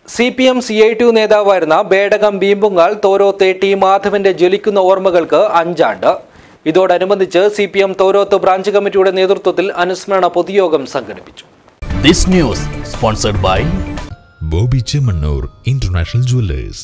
CPM CITU നേതാവായിരുന്ന Bedakam ബീമ്പുങ്ങാൽ തോരോത്തെ T മാധവന്റെ ജ്വലിക്കുന്ന ഓർമ്മകൾക്ക് 5 ആണ്ട്. ഇതോടനുബന്ധിച്ച് CPM തോരോത്ത് ബ്രാഞ്ച് കമ്മിറ്റിയുടെ നേതൃത്വത്തിൽ അനുസ്മരണ പൊതുയോഗം സംഘടിപ്പിച്ചു. This news sponsored by Bobby Chemannur International Jewelers.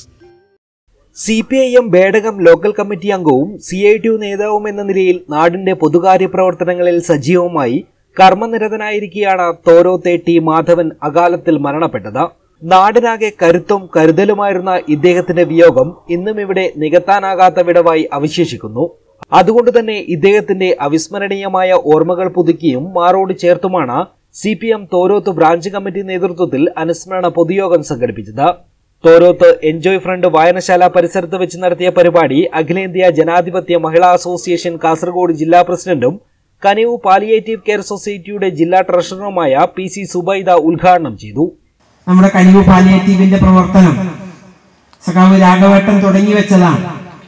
CPIM Bedakam local committee അംഗവും CITU നേതാവും എന്ന നിലയിൽ നാടിന്റെ പൊതുകാര്യ പ്രവർത്തനങ്ങളിൽ സജീവമായി കർമ്മനിരതനായിരിക്കെയാണ് തോരോത്തെ ടി മാധവൻ അകാലത്തിൽ മരണപ്പെട്ടത്. നാടിനാകെ കരുത്തും കരുതലുമായിരുന്ന ഇദ്ദേഹത്തിന്റെ വിയോഗം ഇന്നും ഇവിടെ നികത്താനാകാത്ത വിടവായി അവശേഷിക്കുന്നു. അതുകൊണ്ട് തന്നെ ഇദ്ദേഹത്തിന്റെ അവിസ്മരണീയമായ ഓർമ്മകൾ പുതുക്കിയും മാറോട് ചേർത്തുമാണ് CPM തോരോത്ത് ബ്രാഞ്ച് കമ്മിറ്റി നേതൃത്വത്തിൽ അനുസ്മരണ പൊതുയോഗം സംഘടിപ്പിച്ചത്. തോരോത്ത് എൻജോയ് ഫ്രണ്ട് വായനശാല പരിസരത്ത് വെച്ച് നടത്തിയ പരിപാടി അഖിലേന്ത്യാ ജനാധിപത്യ മഹിളാ അസോസിയേഷൻ കാസർഗോഡ് ജില്ലാ പ്രസിഡന്റും കനിവ് പാലിയേറ്റീവ് കെയർ സൊസൈറ്റിയുടെ ജില്ലാ ട്രഷററുമായ PC സുബൈദ ഉദ്ഘാടനം ചെയ്തു. നമ്മുടെ കനിവ് പാലിയേറ്റീവിന്റെ പ്രവർത്തനം സഖാവ് രാഘവേട്ടൻ തുടങ്ങി വെച്ചതാണ്.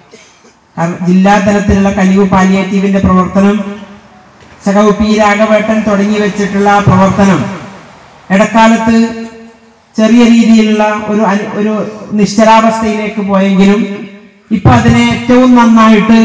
ജില്ലാ തലത്തിലുള്ള കനിവ് പാലിയേറ്റീവിന്റെ പ്രവർത്തനം സഖാവ് P രാഘവേട്ടൻ തുടങ്ങി വെച്ചിട്ടുള്ള പ്രവർത്തനം ഇടക്കാലത്ത് ചെറിയ രീതിയിലുള്ള ഒരു നിശ്ചലാവസ്ഥയിലേക്ക് പോയെങ്കിലും ഇപ്പൊ അതിനെ ഏറ്റവും നന്നായിട്ട്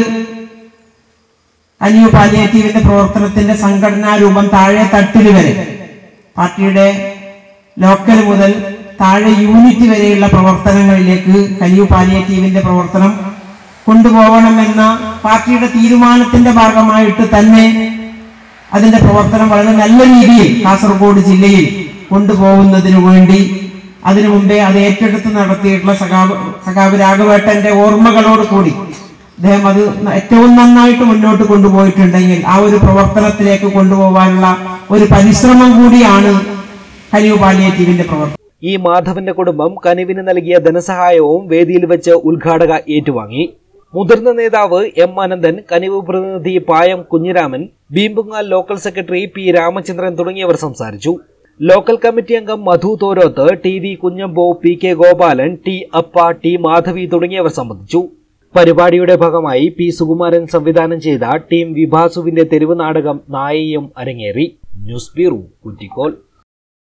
കനിവ് പാലിയേറ്റീവിന്റെ പ്രവർത്തനത്തിന്റെ സംഘടനാ രൂപം താഴെ തട്ടിൽ വരെ പാർട്ടിയുടെ ലോക്കൽ മുതൽ താഴെ യൂണിറ്റ് വരെയുള്ള പ്രവർത്തനങ്ങളിലേക്ക് കനിവ് പാലിയേറ്റീവിന്റെ പ്രവർത്തനം കൊണ്ടുപോകണമെന്ന പാർട്ടിയുടെ തീരുമാനത്തിന്റെ ഭാഗമായിട്ട് തന്നെ അതിന്റെ പ്രവർത്തനം വളരെ നല്ല രീതിയിൽ കാസർഗോഡ് ജില്ലയിൽ കൊണ്ടുപോകുന്നതിനു വേണ്ടി അതിനു മുമ്പേ അത് ഏറ്റെടുത്ത് നടത്തിയിട്ടുള്ള സഖാവ് രാഘവേട്ടന്റെ ഓർമ്മകളോട് കൂടി അദ്ദേഹം അത് ഏറ്റവും നന്നായിട്ട് മുന്നോട്ട് കൊണ്ടുപോയിട്ടുണ്ടെങ്കിൽ ആ ഒരു പ്രവർത്തനത്തിലേക്ക് കൊണ്ടുപോകാനുള്ള ഒരു പരിശ്രമം കൂടിയാണ് കനിവ് പാലിയേറ്റീവിന്റെ പ്രവർത്തനം. ഈ മാധവന്റെ കുടുംബം കനിവിന് നൽകിയ ധനസഹായവും വേദിയിൽ വെച്ച് ഉദ്ഘാടക ഏറ്റുവാങ്ങി. മുതിർന്ന നേതാവ് M അനന്തൻ, കനിവ് പ്രതിനിധി Payam Kunhiraman, Beempungal local secretary P Ramachandran തുടങ്ങിയവർ സംസാരിച്ചു. ലോക്കൽ കമ്മിറ്റി അംഗം മധു തോരോത്ത്, TV കുഞ്ഞമ്പോ, PK ഗോപാലൻ, T അപ്പ, T മാധവി തുടങ്ങിയവർ സംബന്ധിച്ചു. പരിപാടിയുടെ ഭാഗമായി P സുകുമാരൻ സംവിധാനം ചെയ്ത ടീം വിഭാസുവിന്റെ തെരുവ് നാടകം നായയും അരങ്ങേറി. News bureau, Kuttikol.